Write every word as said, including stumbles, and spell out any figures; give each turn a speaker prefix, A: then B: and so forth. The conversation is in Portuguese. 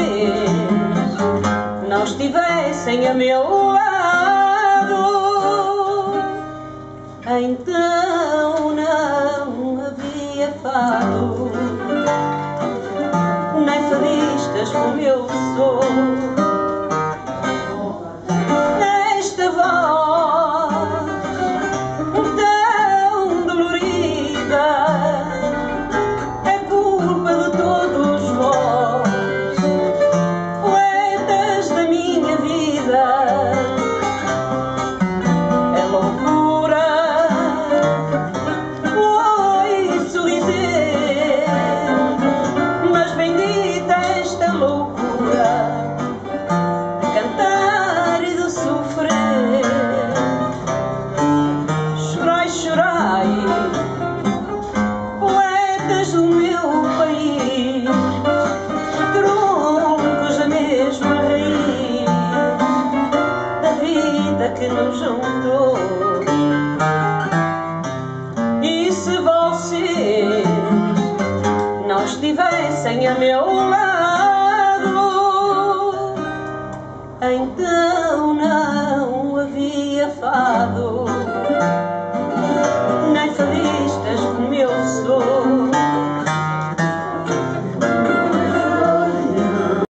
A: não estivessem a meu lado, então não havia fado, nem fadistas como eu sou. Esta voz tão dolorida é culpa de todos vós, poetas da minha vida. É loucura ouço dizer, mas bendita esta loucura de cantar e de sofrer. Chorai, chorai, poetas do meu país, troncos da mesma raiz da vida que nos juntou. E se vocês não estivessem a meu lado, então não havia fado,